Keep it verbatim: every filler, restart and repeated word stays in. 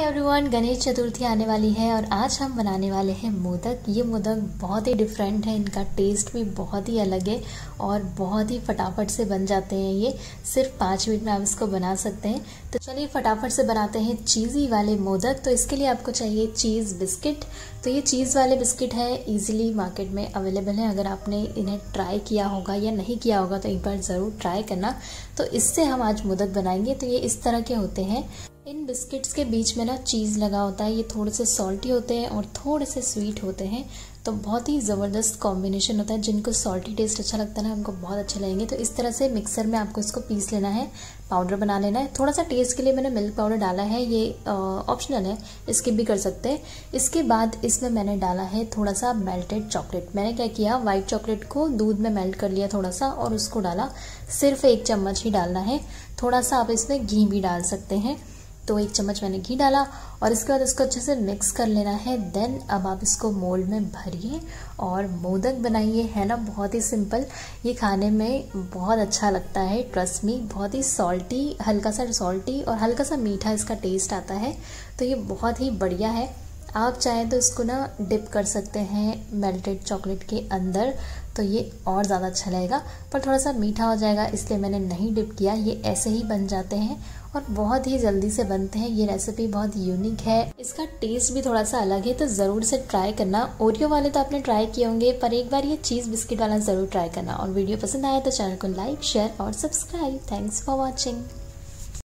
Hi everyone, Ganesh Chaturthi आने वाली है और आज हम बनाने वाले हैं मोदक। ये मोदक बहुत ही डिफरेंट है, इनका टेस्ट भी बहुत ही अलग है और बहुत ही फटाफट से बन जाते हैं। ये सिर्फ पाँच मिनट में आप इसको बना सकते हैं। तो चलिए फटाफट से बनाते हैं चीज़ी वाले मोदक। तो इसके लिए आपको चाहिए चीज़ बिस्किट। तो ये चीज़ वाले बिस्किट है, इजीली मार्केट में अवेलेबल है। अगर आपने इन्हें ट्राई किया होगा या नहीं किया होगा तो एक बार ज़रूर ट्राई करना। तो इससे हम आज मोदक बनाएंगे। तो ये इस तरह के होते हैं। इन बिस्किट्स के बीच में ना चीज़ लगा होता है। ये थोड़े से सॉल्टी होते हैं और थोड़े से स्वीट होते हैं। तो बहुत ही ज़बरदस्त कॉम्बिनेशन होता है। जिनको सॉल्टी टेस्ट अच्छा लगता है ना, उनको बहुत अच्छे लगेंगे। तो इस तरह से मिक्सर में आपको इसको पीस लेना है, पाउडर बना लेना है। थोड़ा सा टेस्ट के लिए मैंने मिल्क पाउडर डाला है, ये ऑप्शनल है, स्किप भी कर सकते हैं। इसके बाद इसमें मैंने डाला है थोड़ा सा मेल्टेड चॉकलेट। मैंने क्या किया, वाइट चॉकलेट को दूध में मेल्ट कर लिया थोड़ा सा और उसको डाला। सिर्फ एक चम्मच ही डालना है। थोड़ा सा आप इसमें घी भी डाल सकते हैं। तो एक चम्मच मैंने घी डाला और इसके बाद इसको अच्छे से मिक्स कर लेना है। देन अब आप इसको मोल्ड में भरिए और मोदक बनाइए। है ना, बहुत ही सिंपल। ये खाने में बहुत अच्छा लगता है, ट्रस्ट मी। बहुत ही सॉल्टी, हल्का सा सॉल्टी और हल्का सा मीठा इसका टेस्ट आता है। तो ये बहुत ही बढ़िया है। आप चाहें तो इसको ना डिप कर सकते हैं मेल्टेड चॉकलेट के अंदर, तो ये और ज़्यादा अच्छा लगेगा। पर थोड़ा सा मीठा हो जाएगा, इसलिए मैंने नहीं डिप किया। ये ऐसे ही बन जाते हैं और बहुत ही जल्दी से बनते हैं। ये रेसिपी बहुत यूनिक है, इसका टेस्ट भी थोड़ा सा अलग है। तो ज़रूर से ट्राई करना। ओरियो वाले तो आपने ट्राई किए होंगे, पर एक बार ये चीज़ बिस्किट वाला ज़रूर ट्राई करना। और वीडियो पसंद आया तो चैनल को लाइक, शेयर और सब्सक्राइब। Thanks for watching.